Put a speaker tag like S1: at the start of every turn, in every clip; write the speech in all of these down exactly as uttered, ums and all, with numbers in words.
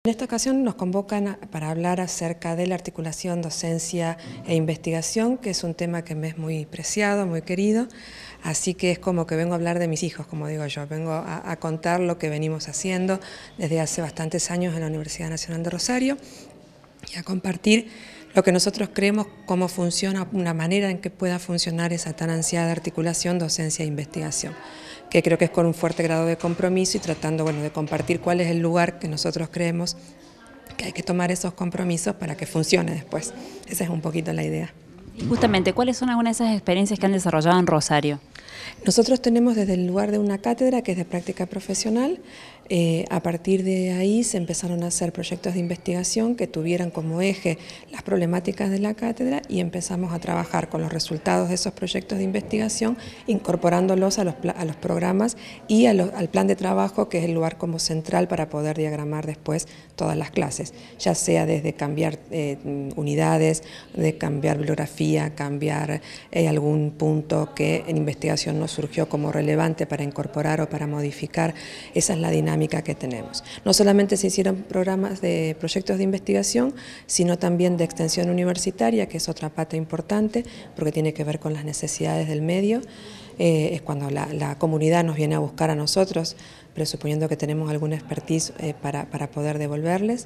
S1: En esta ocasión nos convocan para hablar acerca de la articulación docencia e investigación, que es un tema que me es muy preciado, muy querido, así que es como que vengo a hablar de mis hijos, como digo yo, vengo a, a contar lo que venimos haciendo desde hace bastantes años en la Universidad Nacional de Rosario y a compartir lo que nosotros creemos, cómo funciona, una manera en que pueda funcionar esa tan ansiada articulación docencia e investigación, que creo que es con un fuerte grado de compromiso y tratando bueno, de compartir cuál es el lugar que nosotros creemos que hay que tomar esos compromisos para que funcione después. Esa es un poquito la idea.
S2: Y justamente, ¿cuáles son algunas de esas experiencias que han desarrollado en Rosario?
S1: Nosotros tenemos desde el lugar de una cátedra que es de práctica profesional. Eh, a partir de ahí se empezaron a hacer proyectos de investigación que tuvieran como eje las problemáticas de la cátedra y empezamos a trabajar con los resultados de esos proyectos de investigación, incorporándolos a los, a los programas y a lo, al plan de trabajo, que es el lugar como central para poder diagramar después todas las clases, ya sea desde cambiar eh, unidades, de cambiar bibliografía, cambiar eh, algún punto que en investigación no surgió como relevante para incorporar o para modificar. Esa es la dinámica que tenemos. No solamente se hicieron programas de proyectos de investigación, sino también de extensión universitaria, que es otra pata importante, porque tiene que ver con las necesidades del medio. Eh, es cuando la, la comunidad nos viene a buscar a nosotros, presuponiendo que tenemos alguna expertise eh, para, para poder devolverles.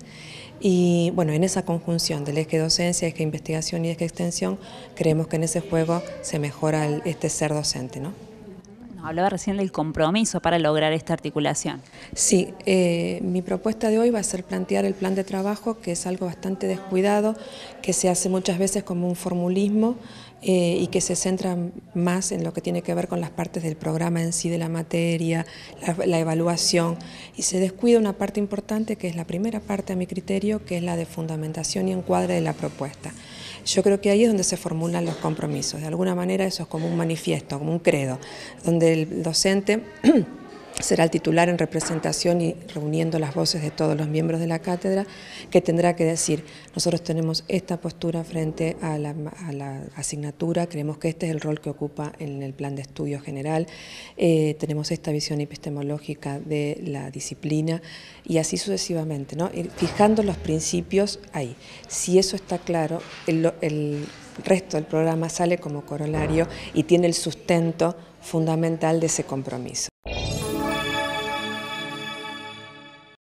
S1: Y bueno, en esa conjunción del eje docencia, eje investigación y eje extensión, creemos que en ese juego se mejora el, este ser docente, ¿no?
S2: Hablaba recién del compromiso para lograr esta articulación.
S1: Sí, eh, mi propuesta de hoy va a ser plantear el plan de trabajo, que es algo bastante descuidado, que se hace muchas veces como un formulismo eh, y que se centra más en lo que tiene que ver con las partes del programa en sí, de la materia, la, la evaluación, y se descuida una parte importante que es la primera parte a mi criterio, que es la de fundamentación y encuadre de la propuesta. Yo creo que ahí es donde se formulan los compromisos. De alguna manera eso es como un manifiesto, como un credo, donde el docente será el titular en representación y reuniendo las voces de todos los miembros de la cátedra, que tendrá que decir: nosotros tenemos esta postura frente a la, a la asignatura, creemos que este es el rol que ocupa en el plan de estudio general, eh, tenemos esta visión epistemológica de la disciplina y así sucesivamente, ¿no? Ir fijando los principios ahí. Si eso está claro, el, el resto del programa sale como corolario y tiene el sustento fundamental de ese compromiso.